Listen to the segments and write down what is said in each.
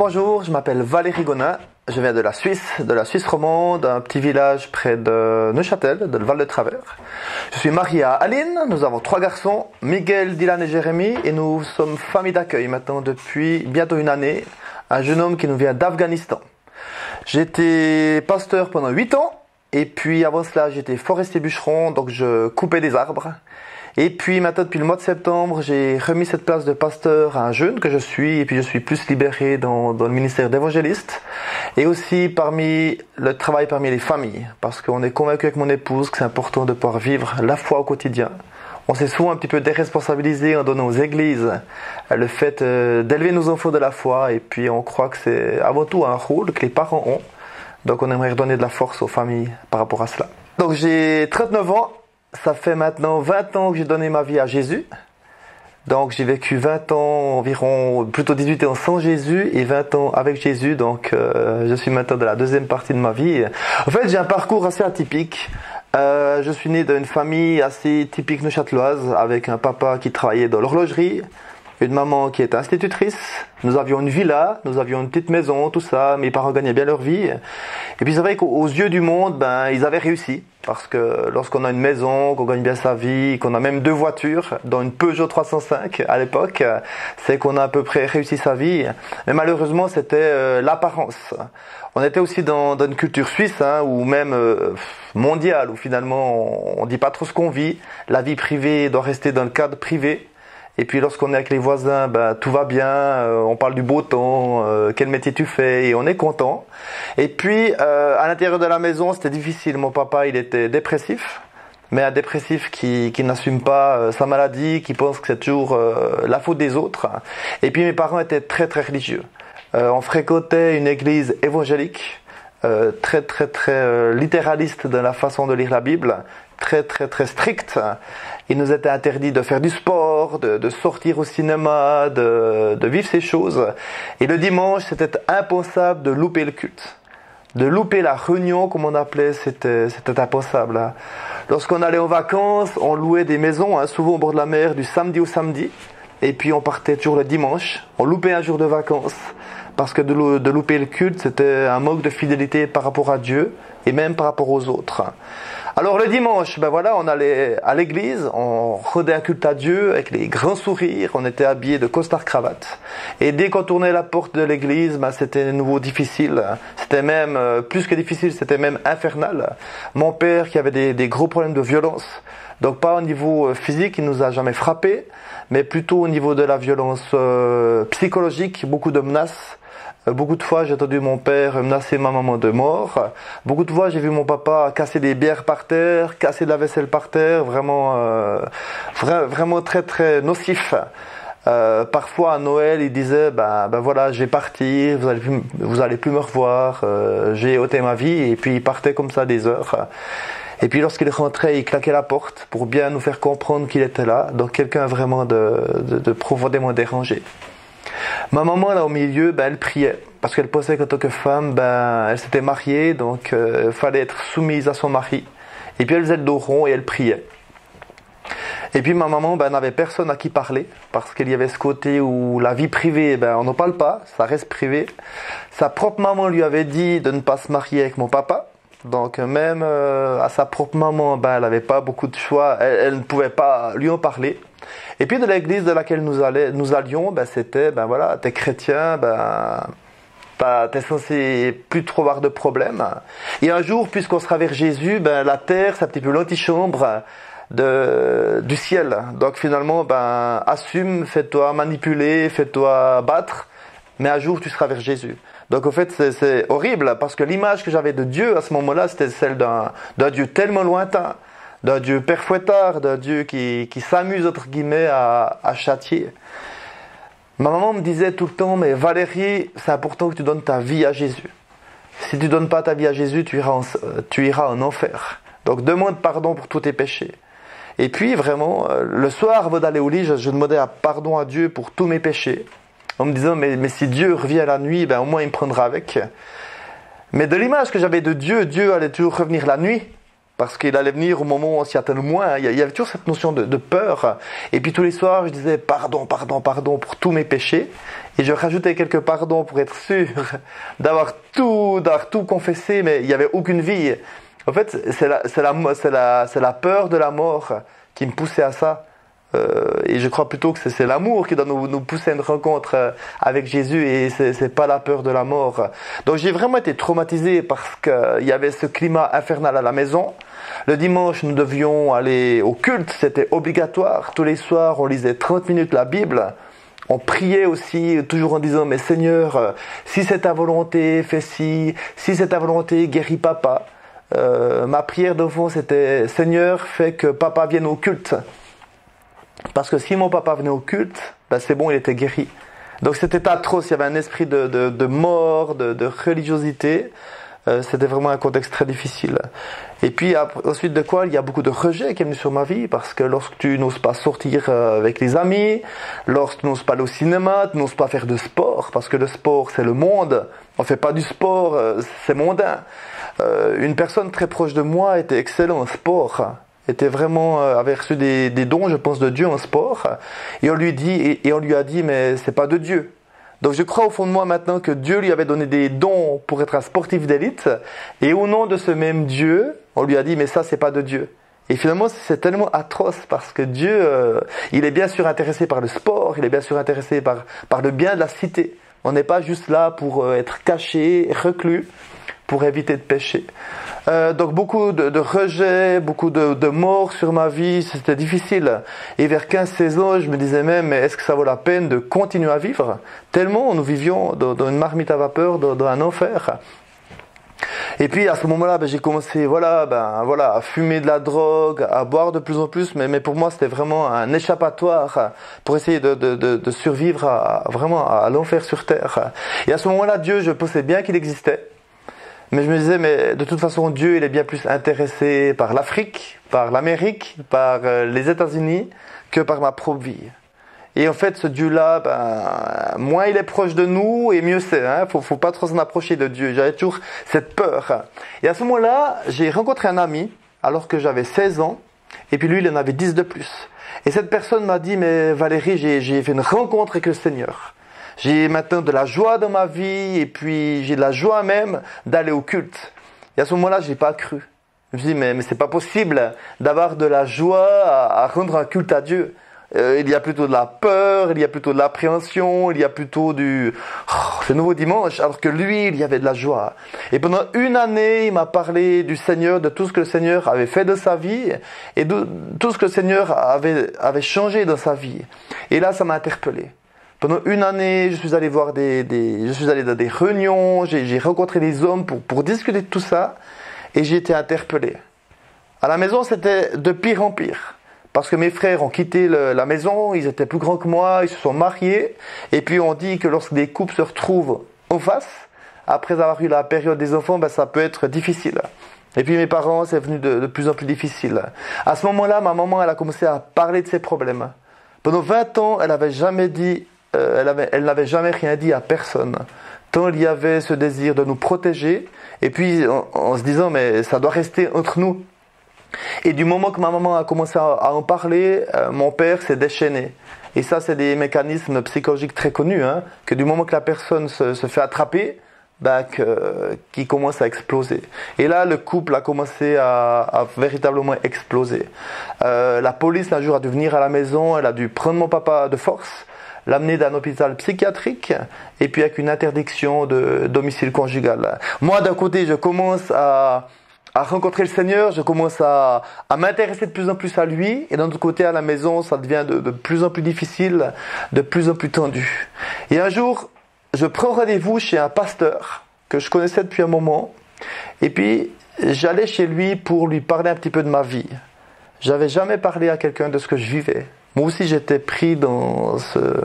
Bonjour, je m'appelle Valérie Gonin, je viens de la Suisse romande, un petit village près de Neuchâtel, de Val de Travers. Je suis marié à Aline, nous avons 3 garçons, Miguel, Dylan et Jérémy, et nous sommes famille d'accueil maintenant depuis bientôt une année, un jeune homme qui nous vient d'Afghanistan. J'étais pasteur pendant 8 ans, et puis avant cela j'étais forestier bûcheron, donc je coupais des arbres. Et puis maintenant, depuis le mois de septembre, j'ai remis cette place de pasteur à un jeune que je suis, et puis je suis plus libéré dans le ministère d'évangéliste, et aussi parmi le travail parmi les familles, parce qu'on est convaincu avec mon épouse que c'est important de pouvoir vivre la foi au quotidien. On s'est souvent un petit peu déresponsabilisé en donnant aux églises le fait d'élever nos enfants de la foi, et puis on croit que c'est avant tout un rôle que les parents ont, donc on aimerait redonner de la force aux familles par rapport à cela. Donc j'ai 39 ans. Ça fait maintenant 20 ans que j'ai donné ma vie à Jésus. Donc j'ai vécu 20 ans environ, plutôt 18 ans sans Jésus et 20 ans avec Jésus. Donc je suis maintenant dans la deuxième partie de ma vie. En fait, j'ai un parcours assez atypique. Je suis né d'une famille assez typique neuchâteloise, avec un papa qui travaillait dans l'horlogerie, une maman qui était institutrice. Nous avions une villa, nous avions une petite maison, tout ça. Mes parents gagnaient bien leur vie. Et puis c'est vrai qu'aux yeux du monde, ils avaient réussi. Parce que lorsqu'on a une maison, qu'on gagne bien sa vie, qu'on a même 2 voitures, dont une Peugeot 305 à l'époque, c'est qu'on a à peu près réussi sa vie. Mais malheureusement, c'était l'apparence. On était aussi dans une culture suisse, ou même mondiale, où finalement on dit pas trop ce qu'on vit. La vie privée doit rester dans le cadre privé. Et puis lorsqu'on est avec les voisins, tout va bien, on parle du beau temps, quel métier tu fais, et on est content. Et puis à l'intérieur de la maison, c'était difficile. Mon papa, il était dépressif, mais un dépressif qui n'assume pas sa maladie, qui pense que c'est toujours la faute des autres. Et puis mes parents étaient très très religieux. On fréquentait une église évangélique, très littéraliste dans la façon de lire la Bible, très stricte. Il nous était interdit de faire du sport, de sortir au cinéma, de vivre ces choses. Et le dimanche, c'était impensable de louper le culte. De louper la réunion, comme on appelait, c'était impensable. Lorsqu'on allait en vacances, on louait des maisons, souvent au bord de la mer, du samedi au samedi. Et puis on partait toujours le dimanche. On loupait un jour de vacances. Parce que de louper le culte, c'était un manque de fidélité par rapport à Dieu et même par rapport aux autres. Alors le dimanche, on allait à l'église, on rendait un culte à Dieu avec les grands sourires, on était habillés de costard cravate. Et dès qu'on tournait la porte de l'église, c'était de nouveau difficile. C'était même, plus que difficile, c'était même infernal. Mon père qui avait des gros problèmes de violence, donc pas au niveau physique, il nous a jamais frappés, mais plutôt au niveau de la violence psychologique, beaucoup de menaces. Beaucoup de fois, j'ai entendu mon père menacer ma maman de mort. Beaucoup de fois, j'ai vu mon papa casser des bières par terre, casser de la vaisselle par terre, vraiment très nocif. Parfois à Noël, il disait, voilà, je vais partir, vous allez plus me revoir, j'ai ôté ma vie, et puis il partait comme ça des heures. Et puis lorsqu'il rentrait, il claquait la porte pour bien nous faire comprendre qu'il était là. Donc quelqu'un vraiment de profondément dérangé. Ma maman là au milieu, elle priait parce qu'elle pensait qu'en tant que femme, elle s'était mariée, donc fallait être soumise à son mari. Et puis elle faisait le dos rond et elle priait. Et puis ma maman n'avait personne à qui parler parce qu'il y avait ce côté où la vie privée, on n'en parle pas, ça reste privé. Sa propre maman lui avait dit de ne pas se marier avec mon papa. Donc même à sa propre maman, elle n'avait pas beaucoup de choix, elle ne pouvait pas lui en parler. Et puis de l'église de laquelle nous allions, c'était, t'es chrétien, t'es censé plus trop avoir de problèmes. Et un jour, puisqu'on sera vers Jésus, la terre, c'est un petit peu l'antichambre du ciel. Donc finalement, assume, fais-toi manipuler, fais-toi battre, mais un jour tu seras vers Jésus. Donc en fait, c'est horrible, parce que l'image que j'avais de Dieu à ce moment-là, c'était celle d'un Dieu tellement lointain, d'un Dieu père fouettard, d'un Dieu qui s'amuse, entre guillemets, à châtier. Ma maman me disait tout le temps, mais Valérie, c'est important que tu donnes ta vie à Jésus. Si tu ne donnes pas ta vie à Jésus, tu iras en enfer. Donc demande pardon pour tous tes péchés. Et puis vraiment, le soir, avant d'aller au lit, je demandais pardon à Dieu pour tous mes péchés. En me disant, mais si Dieu revient la nuit, au moins il me prendra avec. Mais de l'image que j'avais de Dieu, Dieu allait toujours revenir la nuit. parce qu'il allait venir au moment où on s'y attend le moins. Il y avait toujours cette notion de peur. Et puis tous les soirs, je disais pardon, pardon, pardon pour tous mes péchés. Et je rajoutais quelques pardons pour être sûr d'avoir tout confessé, mais il n'y avait aucune vie. En fait, c'est la peur de la mort qui me poussait à ça. Et je crois plutôt que c'est l'amour qui doit nous pousser à une rencontre avec Jésus, et c'est pas la peur de la mort. Donc j'ai vraiment été traumatisé parce qu'il y avait ce climat infernal à la maison. Le dimanche, nous devions aller au culte, c'était obligatoire. Tous les soirs, on lisait 30 minutes la Bible. On priait aussi, toujours en disant, mais Seigneur, si c'est ta volonté, fais ci, si c'est ta volonté, guéris papa. Ma prière de fond, c'était, Seigneur, fais que papa vienne au culte. Parce que si mon papa venait au culte, ben c'est bon, il était guéri. Donc c'était atroce, il y avait un esprit de mort, de religiosité. C'était vraiment un contexte très difficile. Et puis ensuite de quoi, il y a beaucoup de rejet qui est venu sur ma vie, parce que lorsque tu n'oses pas sortir avec les amis, lorsque tu n'oses pas aller au cinéma, tu n'oses pas faire de sport, parce que le sport c'est le monde, on fait pas du sport, c'est mondain. Une personne très proche de moi était excellent en sport, avait reçu des dons, je pense, de Dieu en sport, et on lui a dit mais c'est pas de Dieu. Donc je crois au fond de moi maintenant que Dieu lui avait donné des dons pour être un sportif d'élite, et au nom de ce même Dieu, on lui a dit mais ça c'est pas de Dieu. Et finalement c'est tellement atroce, parce que Dieu, il est bien sûr intéressé par le sport, il est bien sûr intéressé par le bien de la cité. On n'est pas juste là pour être caché, reclus, pour éviter de pécher. Donc beaucoup de rejets, beaucoup de morts sur ma vie, c'était difficile. Et vers 15-16 ans, je me disais même, mais est-ce que ça vaut la peine de continuer à vivre? Tellement nous vivions dans une marmite à vapeur, dans un enfer. Et puis à ce moment-là, j'ai commencé à fumer de la drogue, à boire de plus en plus, mais pour moi c'était vraiment un échappatoire pour essayer de survivre à l'enfer sur terre. Et à ce moment-là, Dieu, je pensais bien qu'il existait. Mais je me disais, mais de toute façon, Dieu, il est bien plus intéressé par l'Afrique, par l'Amérique, par les États-Unis, que par ma propre vie. Et en fait, ce Dieu-là, moins il est proche de nous, et mieux c'est. Faut pas trop s'en approcher de Dieu. J'avais toujours cette peur. Et à ce moment-là, j'ai rencontré un ami, alors que j'avais 16 ans, et puis lui, il en avait 10 de plus. Et cette personne m'a dit, mais Valérie, j'ai fait une rencontre avec le Seigneur. J'ai maintenant de la joie dans ma vie, et puis j'ai de la joie même d'aller au culte. Et à ce moment-là, je n'ai pas cru. Je me suis dit, mais c'est pas possible d'avoir de la joie à rendre un culte à Dieu. Il y a plutôt de la peur, il y a plutôt de l'appréhension, il y a plutôt c'est nouveau dimanche, alors que lui, il y avait de la joie. Et pendant une année, il m'a parlé du Seigneur, de tout ce que le Seigneur avait fait de sa vie, et de tout ce que le Seigneur avait changé dans sa vie. Et là, ça m'a interpellé. Pendant une année, je suis allé dans des réunions, j'ai rencontré des hommes pour discuter de tout ça, et j'ai été interpellé. À la maison, c'était de pire en pire. Parce que mes frères ont quitté la maison, ils étaient plus grands que moi, ils se sont mariés, et puis on dit que lorsque des couples se retrouvent en face, après avoir eu la période des enfants, ça peut être difficile. Et puis mes parents, c'est devenu de plus en plus difficile. À ce moment-là, ma maman, elle a commencé à parler de ses problèmes. Pendant 20 ans, elle n'avait jamais rien dit à personne. Tant il y avait ce désir de nous protéger, et puis en se disant, mais ça doit rester entre nous. Et du moment que ma maman a commencé à en parler, mon père s'est déchaîné. Et ça, c'est des mécanismes psychologiques très connus, que du moment que la personne se fait attraper, qui commence à exploser. Et là, le couple a commencé à véritablement exploser. La police, un jour, a dû venir à la maison, elle a dû prendre mon papa de force, l'amener dans un hôpital psychiatrique, et puis avec une interdiction de domicile conjugal. Moi, d'un côté, je commence à rencontrer le Seigneur, je commence à m'intéresser de plus en plus à lui, et d'un autre côté, à la maison, ça devient de plus en plus difficile, de plus en plus tendu. Et un jour, je prends rendez-vous chez un pasteur que je connaissais depuis un moment, et puis j'allais chez lui pour lui parler un petit peu de ma vie. J'avais jamais parlé à quelqu'un de ce que je vivais. Moi aussi, j'étais pris dans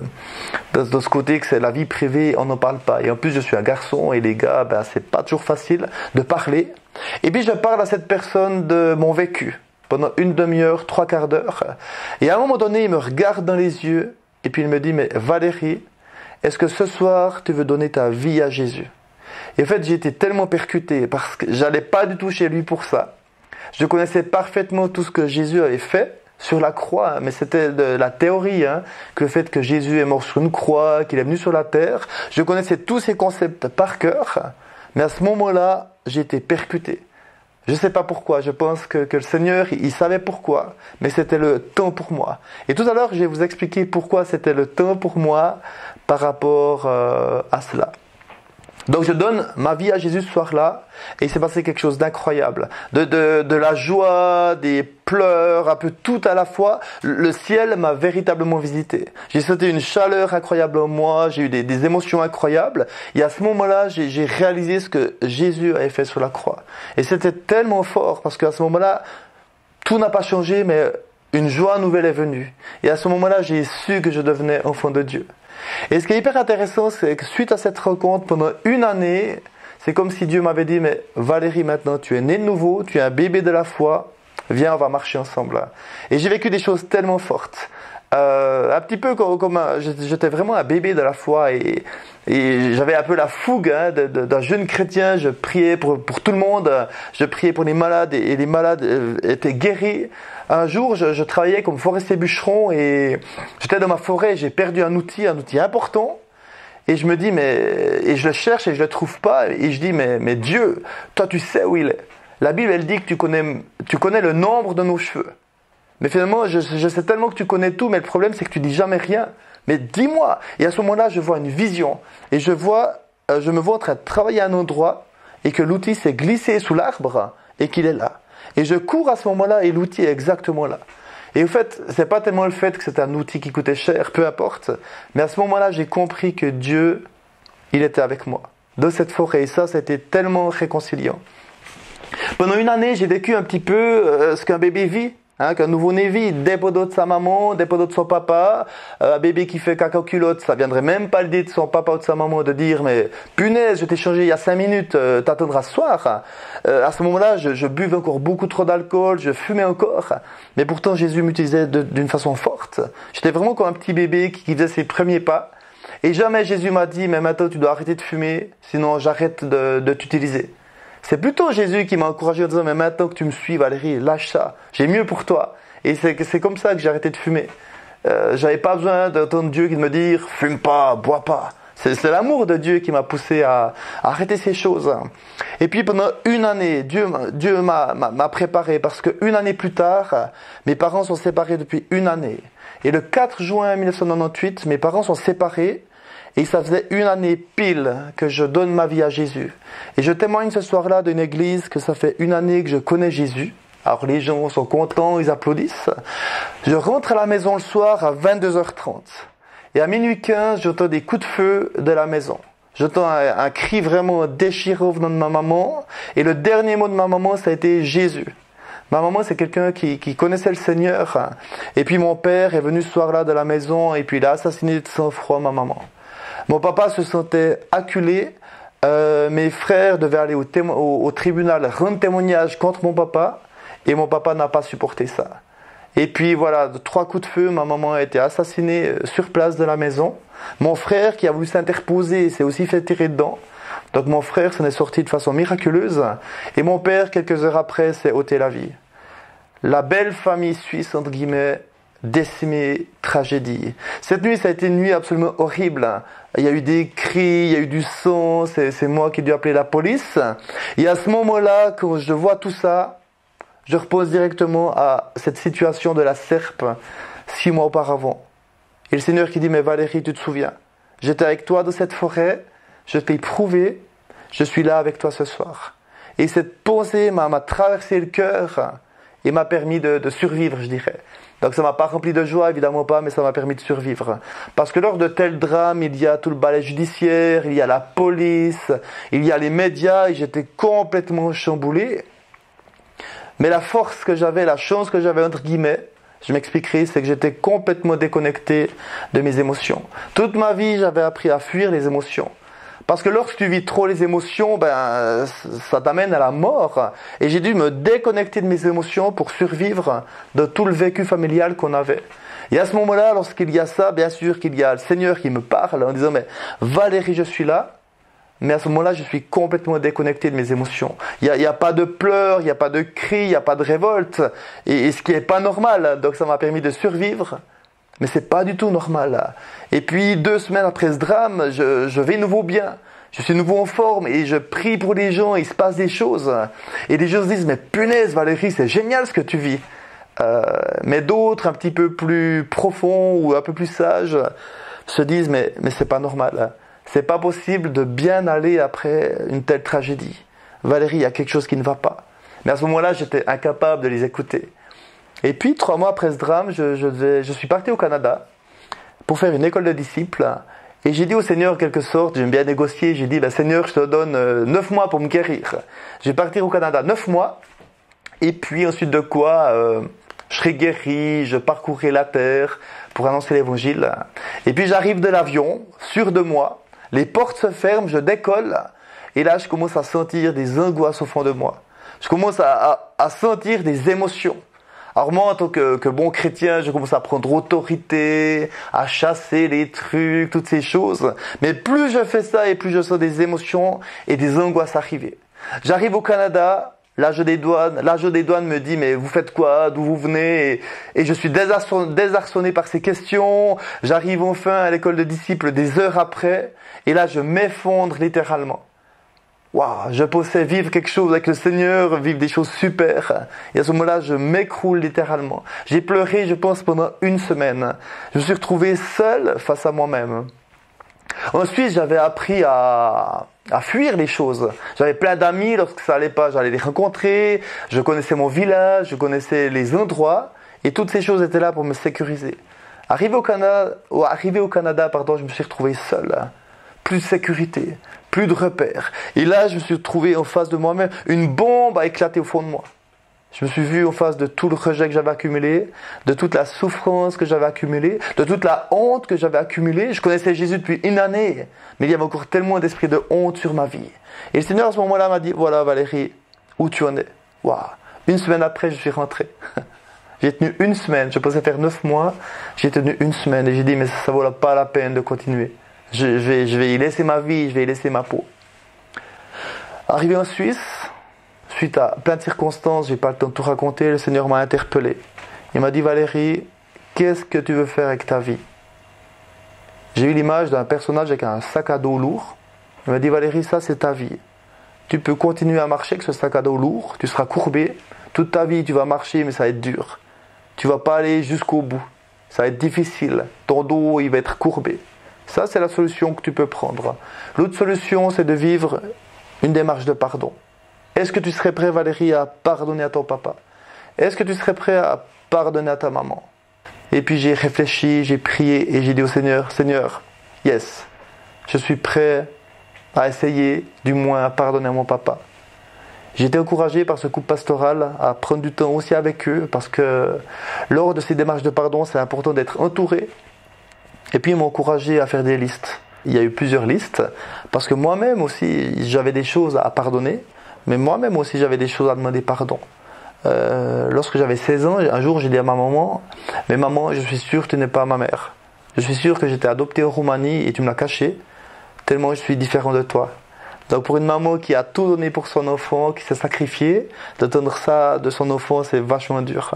ce côté que c'est la vie privée, on n'en parle pas. Et en plus, je suis un garçon, et les gars, c'est pas toujours facile de parler. Et puis, je parle à cette personne de mon vécu pendant une demi-heure, 3/4 d'heure. Et à un moment donné, il me regarde dans les yeux, et puis il me dit, mais Valérie, est-ce que ce soir, tu veux donner ta vie à Jésus? Et en fait, j'ai été tellement percuté, parce que j'allais pas du tout chez lui pour ça. Je connaissais parfaitement tout ce que Jésus avait fait sur la croix, mais c'était de la théorie, que le fait que Jésus est mort sur une croix, qu'il est venu sur la terre. Je connaissais tous ces concepts par cœur, mais à ce moment-là, j'ai été percuté. Je ne sais pas pourquoi, je pense que le Seigneur, il savait pourquoi, mais c'était le temps pour moi. Et tout à l'heure, je vais vous expliquer pourquoi c'était le temps pour moi par rapport à cela. Donc je donne ma vie à Jésus ce soir-là, et il s'est passé quelque chose d'incroyable. De la joie, des pleurs, un peu tout à la fois. Le ciel m'a véritablement visité. J'ai senti une chaleur incroyable en moi, j'ai eu des émotions incroyables. Et à ce moment-là, j'ai réalisé ce que Jésus avait fait sur la croix. Et c'était tellement fort, parce qu'à ce moment-là, tout n'a pas changé, mais une joie nouvelle est venue. Et à ce moment-là, j'ai su que je devenais enfant de Dieu. Et ce qui est hyper intéressant, c'est que suite à cette rencontre, pendant une année, c'est comme si Dieu m'avait dit, mais Valérie, maintenant, tu es né de nouveau, tu es un bébé de la foi, viens, on va marcher ensemble. Et j'ai vécu des choses tellement fortes. Un petit peu comme j'étais vraiment un bébé de la foi et j'avais un peu la fougue d'un jeune chrétien. Je priais pour tout le monde, je priais pour les malades et les malades étaient guéris. Un jour, je travaillais comme forestier bûcheron et j'étais dans ma forêt, j'ai perdu un outil important. Et je me dis, et je le cherche et je le trouve pas. Et je dis, mais Dieu, toi tu sais où il est. La Bible, elle dit que tu connais le nombre de nos cheveux. Mais finalement, je sais tellement que tu connais tout, mais le problème, c'est que tu dis jamais rien. Mais dis-moi. Et à ce moment-là, je vois une vision. Et je me vois en train de travailler à un endroit, et que l'outil s'est glissé sous l'arbre, et qu'il est là. Et je cours à ce moment-là, et l'outil est exactement là. Et au fait, c'est pas tellement le fait que c'est un outil qui coûtait cher, peu importe. Mais à ce moment-là, j'ai compris que Dieu, il était avec moi. Dans cette forêt. Et ça a été tellement réconciliant. Pendant une année, j'ai vécu un petit peu ce qu'un bébé vit. Qu'un nouveau-né vit, dépendant de sa maman, dépendant de son papa, un bébé qui fait caca culotte, ça viendrait même pas le dire de son papa ou de sa maman de dire, mais punaise, je t'ai changé il y a 5 minutes, t'attendras ce soir. À ce moment-là, je buvais encore beaucoup trop d'alcool, je fumais encore, mais pourtant Jésus m'utilisait d'une façon forte. J'étais vraiment comme un petit bébé qui faisait ses premiers pas, et jamais Jésus m'a dit, mais maintenant tu dois arrêter de fumer, sinon j'arrête de t'utiliser. C'est plutôt Jésus qui m'a encouragé en disant, mais maintenant que tu me suis, Valérie, lâche ça, j'ai mieux pour toi. Et c'est comme ça que j'ai arrêté de fumer. J'avais pas besoin d'entendre Dieu qui me dire, fume pas, bois pas. C'est l'amour de Dieu qui m'a poussé à arrêter ces choses. Et puis pendant une année, Dieu m'a préparé, parce qu'une année plus tard, mes parents sont séparés depuis une année. Et le 4 juin 1998, mes parents sont séparés. Et ça faisait une année pile que je donne ma vie à Jésus. Et je témoigne ce soir-là d'une église que ça fait une année que je connais Jésus. Alors les gens sont contents, ils applaudissent. Je rentre à la maison le soir à 22h30. Et à minuit 15, j'entends des coups de feu de la maison. J'entends un cri vraiment déchirant venant de ma maman. Et le dernier mot de ma maman, ça a été Jésus. Ma maman, c'est quelqu'un qui connaissait le Seigneur. Et puis mon père est venu ce soir-là de la maison et puis il a assassiné de sang-froid ma maman. Mon papa se sentait acculé. Mes frères devaient aller au tribunal rendre témoignage contre mon papa. Et mon papa n'a pas supporté ça. Et puis voilà, de 3 coups de feu, ma maman a été assassinée sur place de la maison. Mon frère qui a voulu s'interposer s'est aussi fait tirer dedans. Donc mon frère s'en est sorti de façon miraculeuse. Et mon père, quelques heures après, s'est ôté la vie. La belle famille suisse, entre guillemets, décimée, tragédie. Cette nuit, ça a été une nuit absolument horrible. Il y a eu des cris, il y a eu du sang, c'est moi qui ai dû appeler la police. Et à ce moment-là, quand je vois tout ça, je repose directement à cette situation de la serpe 6 mois auparavant. Et le Seigneur qui dit, mais Valérie, tu te souviens, j'étais avec toi dans cette forêt, je t'ai prouvé, je suis là avec toi ce soir. Et cette pensée m'a traversé le cœur et m'a permis de survivre, je dirais. Donc ça m'a pas rempli de joie, évidemment pas, mais ça m'a permis de survivre. Parce que lors de tels drames, il y a tout le balai judiciaire, il y a la police, il y a les médias, et j'étais complètement chamboulé. Mais la force que j'avais, la chance que j'avais, entre guillemets, je m'expliquerai, c'est que j'étais complètement déconnecté de mes émotions. Toute ma vie, j'avais appris à fuir les émotions. Parce que lorsque tu vis trop les émotions, ça t'amène à la mort. Et j'ai dû me déconnecter de mes émotions pour survivre de tout le vécu familial qu'on avait. Et à ce moment-là, lorsqu'il y a ça, bien sûr qu'il y a le Seigneur qui me parle en disant, mais Valérie, je suis là. Mais à ce moment-là, je suis complètement déconnecté de mes émotions. Il y a pas de pleurs, il n'y a pas de cris, il n'y a pas de révolte. Et ce qui n'est pas normal. Donc ça m'a permis de survivre. Mais c'est pas du tout normal. Et puis 2 semaines après ce drame, je vais nouveau bien. Je suis nouveau en forme et je prie pour les gens, il se passe des choses. Et les gens se disent, mais punaise Valérie, c'est génial ce que tu vis. Mais d'autres, un petit peu plus profonds ou un peu plus sages, se disent, mais c'est pas normal. C'est pas possible de bien aller après une telle tragédie. Valérie, il y a quelque chose qui ne va pas. Mais à ce moment-là, j'étais incapable de les écouter. Et puis, 3 mois après ce drame, je suis parti au Canada pour faire une école de disciples. Et j'ai dit au Seigneur, en quelque sorte, j'aime bien négocier, j'ai dit, Seigneur, je te donne 9 mois pour me guérir. Je vais partir au Canada 9 mois. Et puis, ensuite de quoi, je serai guéri, je parcourrai la terre pour annoncer l'évangile. Et puis, j'arrive de l'avion, sûr de moi. Les portes se ferment, je décolle, et là je commence à sentir des angoisses au fond de moi. Je commence à sentir des émotions. Alors moi, en tant que bon chrétien, je commence à prendre autorité, à chasser les trucs, toutes ces choses. Mais plus je fais ça, et plus je sens des émotions et des angoisses arriver. J'arrive au Canada, l'agent des douanes me dit, mais vous faites quoi? D'où vous venez? Et je suis désarçonné par ces questions. J'arrive enfin à l'école de disciples des heures après. Et là, je m'effondre littéralement. Waouh, je pensais vivre quelque chose avec le Seigneur, vivre des choses super. Et à ce moment-là, je m'écroule littéralement. J'ai pleuré, je pense, pendant 1 semaine. Je me suis retrouvé seul face à moi-même. Ensuite, j'avais appris à fuir les choses. J'avais plein d'amis, lorsque ça allait pas, j'allais les rencontrer. Je connaissais mon village, je connaissais les endroits. Et toutes ces choses étaient là pour me sécuriser. Arrivé au Canada, je me suis retrouvé seul. Plus de sécurité, plus de repères. Et là, je me suis retrouvé en face de moi-même. Une bombe a éclaté au fond de moi. Je me suis vu en face de tout le rejet que j'avais accumulé, de toute la souffrance que j'avais accumulée, de toute la honte que j'avais accumulée. Je connaissais Jésus depuis 1 année, mais il y avait encore tellement d'esprit de honte sur ma vie. Et le Seigneur, à ce moment-là, m'a dit, voilà Valérie, où tu en es? Waouh. 1 semaine après, je suis rentré. J'ai tenu 1 semaine. Je pensais faire 9 mois. J'ai tenu 1 semaine et j'ai dit, mais ça ne vaut pas la peine de continuer. Je vais y laisser ma vie, je vais y laisser ma peau. Arrivé en Suisse, suite à plein de circonstances, j'ai pas le temps de tout raconter, le Seigneur m'a interpellé. Il m'a dit, Valérie, qu'est-ce que tu veux faire avec ta vie? J'ai eu l'image d'un personnage avec un sac à dos lourd. Il m'a dit, Valérie, ça c'est ta vie. Tu peux continuer à marcher avec ce sac à dos lourd, tu seras courbé. Toute ta vie, tu vas marcher, mais ça va être dur. Tu vas pas aller jusqu'au bout. Ça va être difficile. Ton dos, il va être courbé. Ça, c'est la solution que tu peux prendre. L'autre solution, c'est de vivre une démarche de pardon. Est-ce que tu serais prêt, Valérie, à pardonner à ton papa? Est-ce que tu serais prêt à pardonner à ta maman? Et puis j'ai réfléchi, j'ai prié et j'ai dit au Seigneur, Seigneur, yes, je suis prêt à essayer, du moins à pardonner à mon papa. J'ai été encouragé par ce couple pastoral à prendre du temps aussi avec eux parce que lors de ces démarches de pardon, c'est important d'être entouré. Et puis ils m'ont encouragé à faire des listes. Il y a eu plusieurs listes parce que moi-même aussi j'avais des choses à pardonner, mais moi-même aussi j'avais des choses à demander pardon. Lorsque j'avais 16 ans, un jour j'ai dit à ma maman, mais maman, je suis sûr que tu n'es pas ma mère. Je suis sûr que j'étais adopté en Roumanie et tu me l'as caché, tellement je suis différent de toi. Donc pour une maman qui a tout donné pour son enfant, qui s'est sacrifiée, d'entendre ça de son enfant, c'est vachement dur.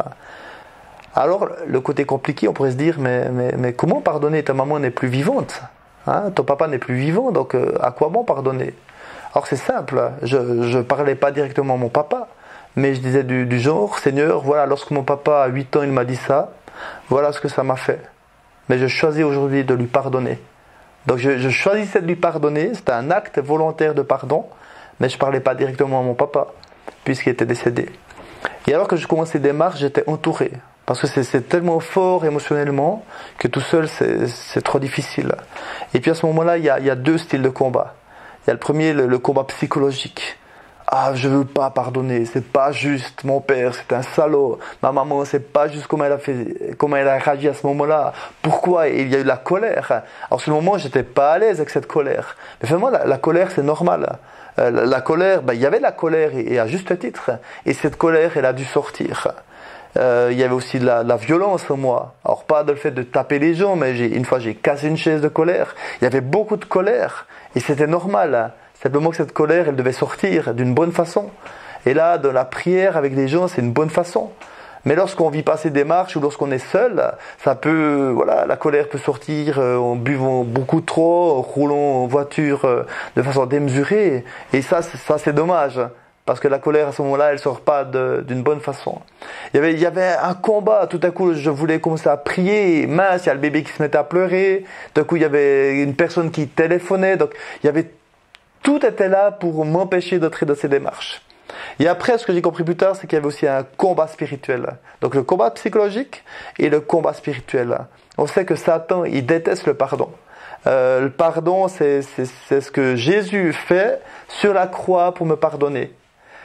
Alors le côté compliqué, on pourrait se dire, mais comment pardonner? Ta maman n'est plus vivante, hein? Ton papa n'est plus vivant, donc à quoi bon pardonner? Alors c'est simple, je ne parlais pas directement à mon papa, mais je disais du genre, Seigneur, voilà, lorsque mon papa à 8 ans, il m'a dit ça, voilà ce que ça m'a fait. Mais je choisis aujourd'hui de lui pardonner. Donc je choisissais de lui pardonner, c'était un acte volontaire de pardon, mais je ne parlais pas directement à mon papa, puisqu'il était décédé. Et alors que je commençais des démarches, j'étais entouré, parce que c'est tellement fort émotionnellement, que tout seul c'est trop difficile. Et puis à ce moment-là, il y a 2 styles de combat. Il y a le premier, le combat psychologique. Ah, je veux pas pardonner, c'est pas juste, mon père, c'est un salaud, ma maman, c'est pas juste comment elle a réagi à ce moment-là. Pourquoi? Et il y a eu la colère. Alors, sur le moment, j'étais pas à l'aise avec cette colère. Mais vraiment, la colère, c'est normal. La colère, il y avait la colère, et à juste titre. Et cette colère, elle a dû sortir. Il y avait aussi de la violence en moi. Alors, pas de le fait de taper les gens, mais une fois, j'ai cassé une chaise de colère. Il y avait beaucoup de colère. Et c'était normal. Simplement que cette colère, elle devait sortir d'une bonne façon. Et là, dans la prière avec les gens, c'est une bonne façon. Mais lorsqu'on vit pas ces démarches ou lorsqu'on est seul, ça peut, voilà, la colère peut sortir en buvant beaucoup trop, en roulant en voiture de façon démesurée. Et ça c'est dommage. Parce que la colère, à ce moment-là, elle sort pas d'une bonne façon. Il y avait un combat. Tout à coup, je voulais commencer à prier. Mince, il y a le bébé qui se mettait à pleurer. Tout à coup, il y avait une personne qui téléphonait. Donc, tout était là pour m'empêcher d'entrer dans ces démarches. Et après, ce que j'ai compris plus tard, c'est qu'il y avait aussi un combat spirituel. Donc, le combat psychologique et le combat spirituel. On sait que Satan, il déteste le pardon. Le pardon, c'est ce que Jésus fait sur la croix pour me pardonner.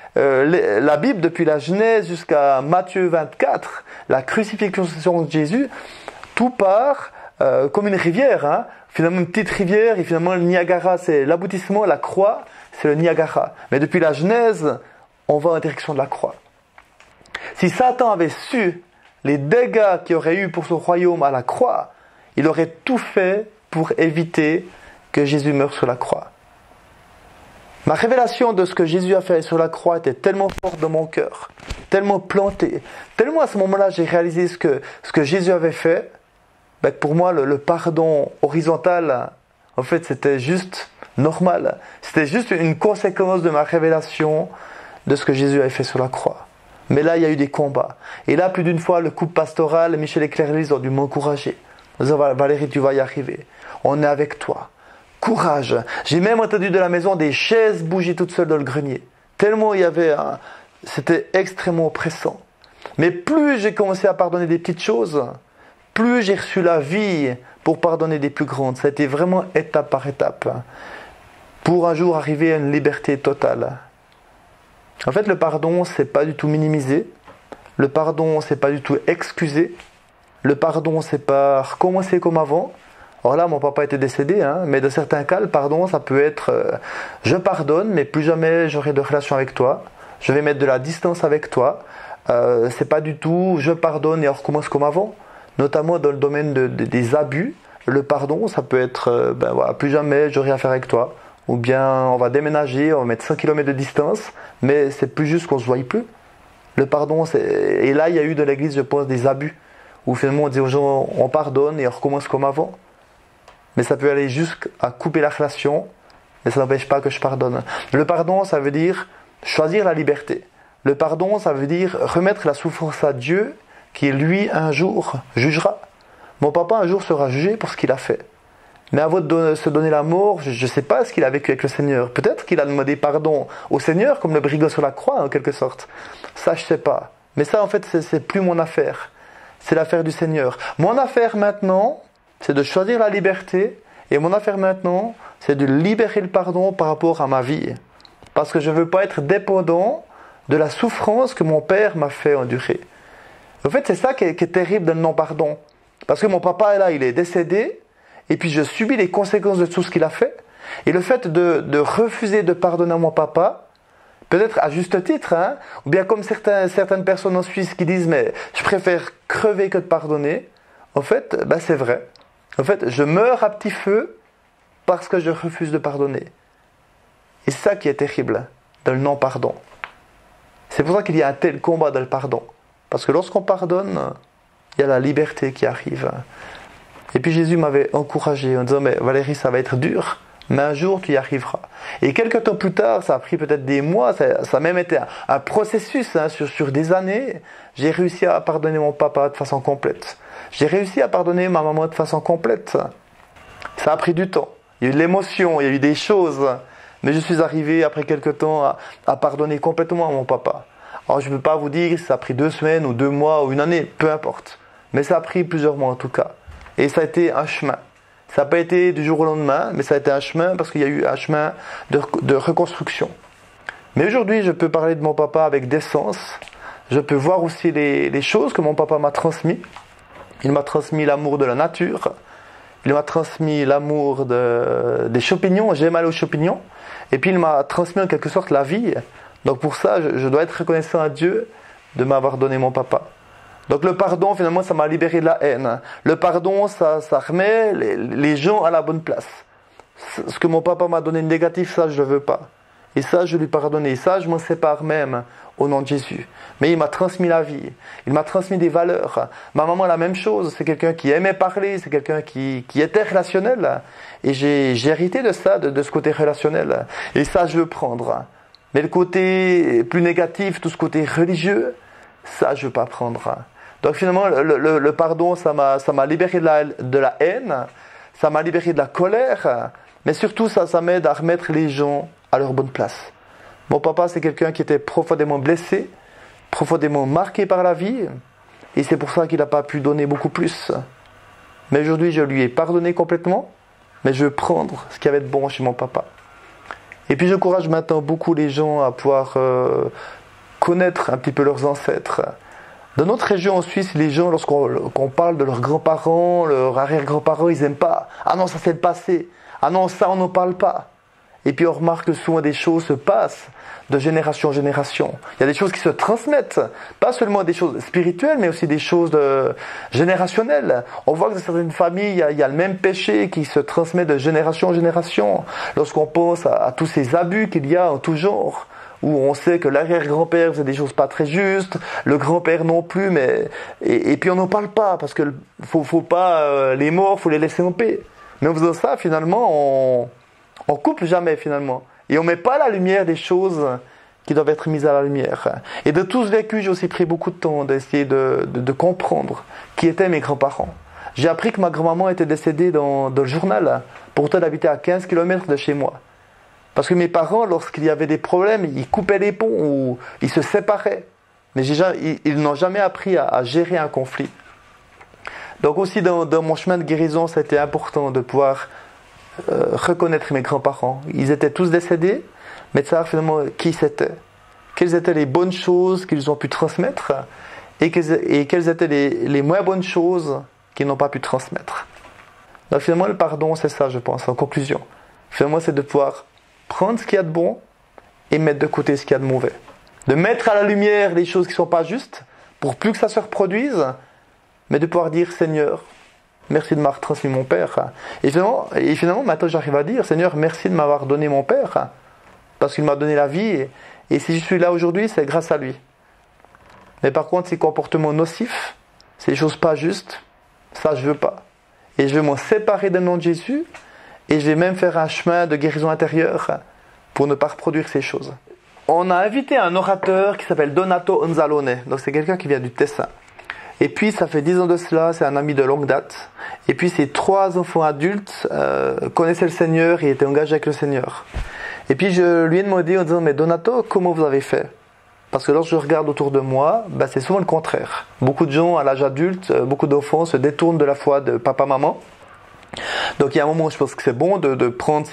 La Bible, depuis la Genèse jusqu'à Matthieu 24, la crucifixion de Jésus, tout part comme une rivière, hein. Finalement une petite rivière, et finalement le Niagara, c'est l'aboutissement, la croix, c'est le Niagara. Mais depuis la Genèse, on va en direction de la croix. Si Satan avait su les dégâts qu'il aurait eu pour son royaume à la croix, il aurait tout fait pour éviter que Jésus meure sur la croix. Ma révélation de ce que Jésus a fait sur la croix était tellement forte dans mon cœur, tellement plantée, tellement à ce moment-là j'ai réalisé ce que Jésus avait fait, ben pour moi le pardon horizontal, en fait c'était juste normal. C'était juste une conséquence de ma révélation de ce que Jésus avait fait sur la croix. Mais là il y a eu des combats. Et là plus d'une fois le couple pastoral, Michel et Claire-Lise ont dû m'encourager. Ils disent Valérie, tu vas y arriver. On est avec toi. Courage. J'ai même entendu de la maison des chaises bouger toutes seules dans le grenier. Tellement il y avait c'était extrêmement oppressant. Mais plus j'ai commencé à pardonner des petites choses, plus j'ai reçu la vie pour pardonner des plus grandes. Ça a été vraiment étape par étape. Pour un jour arriver à une liberté totale. En fait, le pardon, c'est pas du tout minimiser. Le pardon, c'est pas du tout excuser. Le pardon, c'est pas recommencer comme avant. Alors là, mon papa était décédé, hein, mais dans certains cas, le pardon, ça peut être je pardonne, mais plus jamais j'aurai de relation avec toi. Je vais mettre de la distance avec toi. C'est pas du tout je pardonne et on recommence comme avant. Notamment dans le domaine des abus, le pardon, ça peut être voilà, plus jamais j'aurai affaire avec toi. Ou bien on va déménager, on va mettre 5 km de distance, mais c'est plus juste qu'on se voie plus. Le pardon, et là il y a eu dans l'église, je pense, des abus. Où finalement on dit aux gens on pardonne et on recommence comme avant. Mais ça peut aller jusqu'à couper la relation, mais ça n'empêche pas que je pardonne. Le pardon, ça veut dire choisir la liberté. Le pardon, ça veut dire remettre la souffrance à Dieu, qui lui, un jour, jugera. Mon papa, un jour, sera jugé pour ce qu'il a fait. Mais avant de se donner la mort, je ne sais pas ce qu'il a vécu avec le Seigneur. Peut-être qu'il a demandé pardon au Seigneur, comme le brigand sur la croix, en quelque sorte. Ça, je ne sais pas. Mais ça, en fait, c'est plus mon affaire. C'est l'affaire du Seigneur. Mon affaire maintenant, c'est de choisir la liberté. Et mon affaire maintenant, c'est de libérer le pardon par rapport à ma vie. Parce que je ne veux pas être dépendant de la souffrance que mon père m'a fait endurer. En fait, c'est ça qui est terrible dans le non-pardon. Parce que mon papa, là, il est décédé. Et puis je subis les conséquences de tout ce qu'il a fait. Et le fait de refuser de pardonner à mon papa, peut-être à juste titre, hein, ou bien comme certaines personnes en Suisse qui disent « mais je préfère crever que de pardonner », en fait, c'est vrai. En fait, je meurs à petit feu parce que je refuse de pardonner. Et c'est ça qui est terrible dans le non-pardon. C'est pour ça qu'il y a un tel combat dans le pardon. Parce que lorsqu'on pardonne, il y a la liberté qui arrive. Et puis Jésus m'avait encouragé en disant « mais Valérie, ça va être dur, mais un jour tu y arriveras ». Et quelques temps plus tard, ça a pris peut-être des mois, ça a même été un processus, hein, sur des années. J'ai réussi à pardonner mon papa de façon complète. J'ai réussi à pardonner ma maman de façon complète. Ça a pris du temps. Il y a eu de l'émotion, il y a eu des choses. Mais je suis arrivé après quelques temps à pardonner complètement à mon papa. Alors je ne peux pas vous dire si ça a pris 2 semaines ou 2 mois ou une année, peu importe. Mais ça a pris plusieurs mois en tout cas. Et ça a été un chemin. Ça n'a pas été du jour au lendemain, mais ça a été un chemin parce qu'il y a eu un chemin de reconstruction. Mais aujourd'hui, je peux parler de mon papa avec décence. Je peux voir aussi les choses que mon papa m'a transmises. Il m'a transmis l'amour de la nature. Il m'a transmis l'amour des champignons. J'aime aller aux champignons. Et puis il m'a transmis en quelque sorte la vie. Donc pour ça, je dois être reconnaissant à Dieu de m'avoir donné mon papa. Donc le pardon, finalement, ça m'a libéré de la haine. Le pardon, ça remet les gens à la bonne place. Ce que mon papa m'a donné de négatif, ça, je ne le veux pas. Et ça, je lui pardonne. Et ça, je m'en sépare même au nom de Jésus. Mais il m'a transmis la vie. Il m'a transmis des valeurs. Ma maman, la même chose. C'est quelqu'un qui aimait parler. C'est quelqu'un qui était relationnel. Et j'ai hérité de ça, de ce côté relationnel. Et ça, je veux prendre. Mais le côté plus négatif, tout ce côté religieux, ça, je ne veux pas prendre. Donc finalement, le pardon, ça m'a libéré de la haine. Ça m'a libéré de la colère. Mais surtout, ça m'aide à remettre les gens à leur bonne place. Mon papa, c'est quelqu'un qui était profondément blessé, profondément marqué par la vie, et c'est pour ça qu'il n'a pas pu donner beaucoup plus. Mais aujourd'hui, je lui ai pardonné complètement, mais je veux prendre ce qu'il y avait de bon chez mon papa. Et puis j'encourage maintenant beaucoup les gens à pouvoir connaître un petit peu leurs ancêtres. Dans notre région en Suisse, les gens, lorsqu'on parle de leurs grands-parents, leurs arrière-grands-parents, ils n'aiment pas. Ah non, ça c'est le passé. Ah non, ça on n'en parle pas. Et puis on remarque que souvent des choses se passent de génération en génération. Il y a des choses qui se transmettent, pas seulement des choses spirituelles, mais aussi des choses générationnelles. On voit que dans certaines familles, il y a le même péché qui se transmet de génération en génération. Lorsqu'on pense à tous ces abus qu'il y a en tout genre, où on sait que l'arrière-grand-père faisait des choses pas très justes, le grand-père non plus, et puis on n'en parle pas, parce que faut pas les morts, faut les laisser en paix. Mais en faisant ça, finalement, on coupe jamais finalement. Et on met pas la lumière des choses qui doivent être mises à la lumière. Et de tout ce vécu, j'ai aussi pris beaucoup de temps d'essayer de comprendre qui étaient mes grands-parents. J'ai appris que ma grand-maman était décédée dans le journal. Pourtant, elle habitait à 15 km de chez moi. Parce que mes parents, lorsqu'il y avait des problèmes, ils coupaient les ponts ou ils se séparaient. Mais ils n'ont jamais appris à gérer un conflit. Donc aussi dans mon chemin de guérison, ça a été important de pouvoir reconnaître mes grands-parents. Ils étaient tous décédés, mais de savoir finalement qui c'était. Quelles étaient les bonnes choses qu'ils ont pu transmettre et quelles étaient les moins bonnes choses qu'ils n'ont pas pu transmettre. Donc finalement, le pardon, c'est ça, je pense, en conclusion. Finalement, c'est de pouvoir prendre ce qu'il y a de bon et mettre de côté ce qu'il y a de mauvais. De mettre à la lumière les choses qui ne sont pas justes pour plus que ça se reproduise, mais de pouvoir dire, Seigneur, merci de m'avoir transmis mon père. Et finalement, maintenant j'arrive à dire, Seigneur, merci de m'avoir donné mon père, parce qu'il m'a donné la vie, et si je suis là aujourd'hui, c'est grâce à lui. Mais par contre, ces comportements nocifs, ces choses pas justes, ça je veux pas. Et je veux m'en séparer d'un nom de Jésus, et je vais même faire un chemin de guérison intérieure pour ne pas reproduire ces choses. On a invité un orateur qui s'appelle Donato Anzalone, donc c'est quelqu'un qui vient du Tessin. Et puis, ça fait 10 ans de cela, c'est un ami de longue date. Et puis, ses 3 enfants adultes connaissaient le Seigneur et étaient engagés avec le Seigneur. Et puis, je lui ai demandé en disant, mais Donato, comment vous avez fait? Parce que lorsque je regarde autour de moi, c'est souvent le contraire. Beaucoup de gens à l'âge adulte, beaucoup d'enfants se détournent de la foi de papa-maman. Donc il y a un moment où je pense que c'est bon de prendre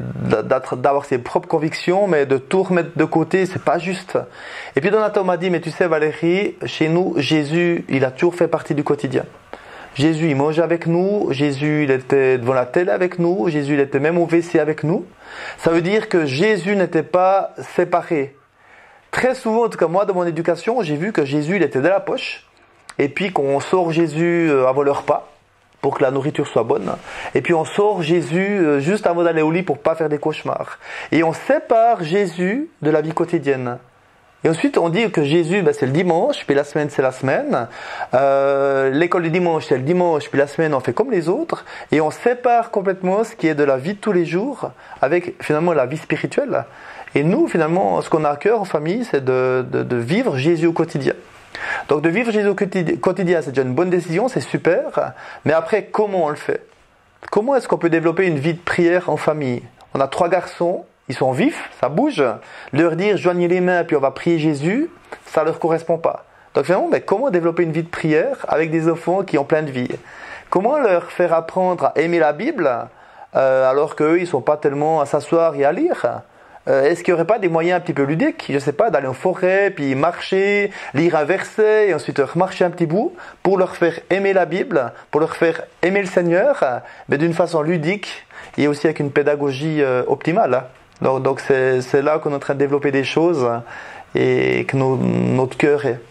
d'avoir ses propres convictions, mais de tout remettre de côté, c'est pas juste. Et puis Donato m'a dit, mais tu sais Valérie, chez nous, Jésus, il a toujours fait partie du quotidien. Jésus, il mangeait avec nous, Jésus, il était devant la télé avec nous, Jésus, il était même au WC avec nous. Ça veut dire que Jésus n'était pas séparé. Très souvent, en tout cas moi, dans mon éducation, j'ai vu que Jésus, il était dans la poche, et puis qu'on sort Jésus avant le repas, pour que la nourriture soit bonne. Et puis on sort Jésus juste avant d'aller au lit pour pas faire des cauchemars. Et on sépare Jésus de la vie quotidienne. Et ensuite on dit que Jésus, c'est le dimanche, puis la semaine c'est la semaine. L'école du dimanche c'est le dimanche, puis la semaine on fait comme les autres. Et on sépare complètement ce qui est de la vie de tous les jours avec finalement la vie spirituelle. Et nous finalement, ce qu'on a à cœur en famille, c'est de vivre Jésus au quotidien. Donc de vivre Jésus au quotidien, c'est déjà une bonne décision, c'est super. Mais après, comment on le fait? Comment est-ce qu'on peut développer une vie de prière en famille? On a 3 garçons, ils sont vifs, ça bouge. Leur dire joignez les mains puis on va prier Jésus, ça leur correspond pas. Donc finalement, comment développer une vie de prière avec des enfants qui ont plein de vie? Comment leur faire apprendre à aimer la Bible alors qu'eux, ils sont pas tellement à s'asseoir et à lire? Est-ce qu'il n'y aurait pas des moyens un petit peu ludiques, je ne sais pas, d'aller en forêt, puis marcher, lire un verset, et ensuite remarcher un petit bout, pour leur faire aimer la Bible, pour leur faire aimer le Seigneur, mais d'une façon ludique, et aussi avec une pédagogie optimale. Donc c'est là qu'on est en train de développer des choses, et que notre cœur est.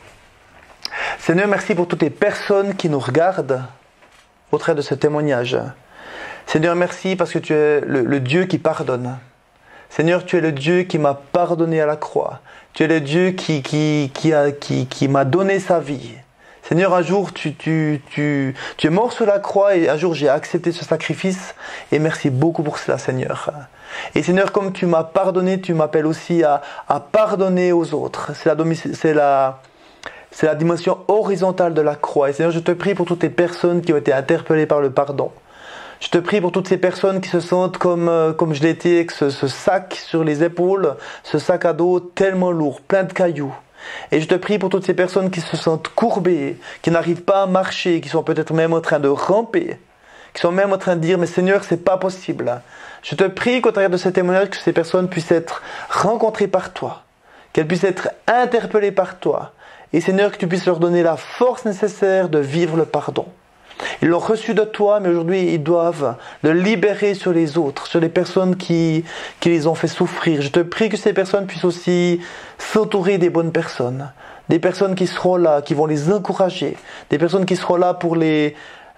Seigneur, merci pour toutes les personnes qui nous regardent au travers de ce témoignage. Seigneur, merci parce que tu es le Dieu qui pardonne. Seigneur, tu es le Dieu qui m'a pardonné à la croix. Tu es le Dieu qui m'a donné sa vie. Seigneur, un jour, tu es mort sur la croix et un jour, j'ai accepté ce sacrifice. Et merci beaucoup pour cela, Seigneur. Et Seigneur, comme tu m'as pardonné, tu m'appelles aussi à pardonner aux autres. C'est la dimension horizontale de la croix. Et Seigneur, je te prie pour toutes les personnes qui ont été interpellées par le pardon. Je te prie pour toutes ces personnes qui se sentent comme je l'ai été, avec ce sac sur les épaules, ce sac à dos tellement lourd, plein de cailloux. Et je te prie pour toutes ces personnes qui se sentent courbées, qui n'arrivent pas à marcher, qui sont peut-être même en train de ramper, qui sont même en train de dire « Mais Seigneur, c'est pas possible ». Je te prie qu'au travers de ce témoignage, que ces personnes puissent être rencontrées par toi, qu'elles puissent être interpellées par toi. Et Seigneur, que tu puisses leur donner la force nécessaire de vivre le pardon. Ils l'ont reçu de toi, mais aujourd'hui, ils doivent le libérer sur les autres, sur les personnes qui les ont fait souffrir. Je te prie que ces personnes puissent aussi s'entourer des bonnes personnes, des personnes qui seront là, qui vont les encourager, des personnes qui seront là pour les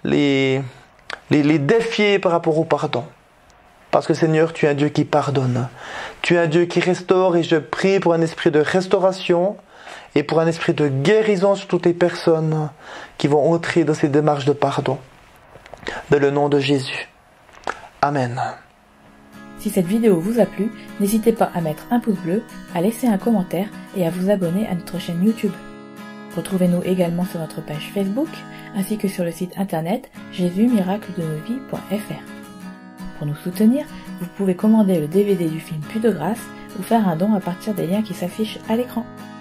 défier par rapport au pardon. Parce que Seigneur, tu es un Dieu qui pardonne, tu es un Dieu qui restaure, et je prie pour un esprit de restauration, et pour un esprit de guérison sur toutes les personnes qui vont entrer dans ces démarches de pardon. Dans le nom de Jésus. Amen. Si cette vidéo vous a plu, n'hésitez pas à mettre un pouce bleu, à laisser un commentaire et à vous abonner à notre chaîne YouTube. Retrouvez-nous également sur notre page Facebook, ainsi que sur le site internet jésusmiracledesnosvies.fr. Pour nous soutenir, vous pouvez commander le DVD du film Plus de grâce ou faire un don à partir des liens qui s'affichent à l'écran.